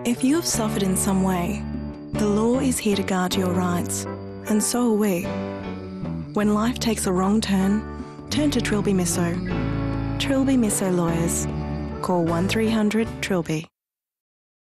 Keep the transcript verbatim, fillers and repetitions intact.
If you have suffered in some way, the law is here to guard your rights, and so are we. When life takes a wrong turn, turn to Trilby Misso. Trilby Misso Lawyers. Call one three hundred Trilby.